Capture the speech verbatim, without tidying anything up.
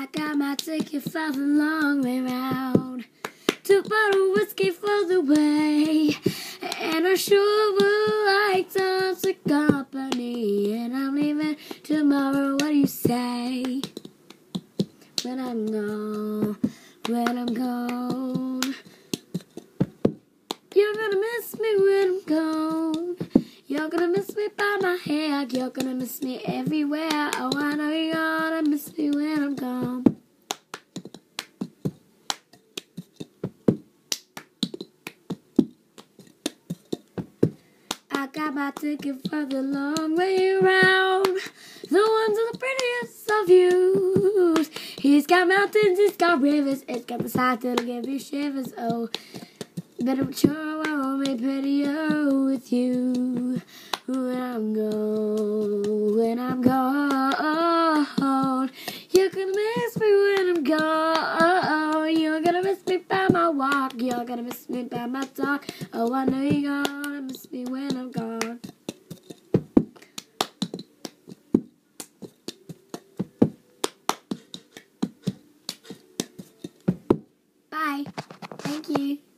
I got my ticket for the long way round. Two bottle whiskey for the way, and I sure would like some company. And I'm leaving tomorrow. What do you say? When I'm gone, when I'm gone, you're gonna miss me when I'm gone. You're gonna miss me by my hair. You're gonna miss me everywhere. Oh, I know you're gonna miss me when I'm gone. I got my ticket for the long way round. The ones are the prettiest of views. He's got mountains, he's got rivers, it's got the sight that'll give you shivers. Oh, but I'm sure I won't be prettier with you when I'm gone. When I'm gone, you're gonna miss me when I'm gone. You're gonna miss me by my walk. You're gonna miss me by my talk. Oh, I know you're gonna miss me when I'm gone. Bye. Thank you.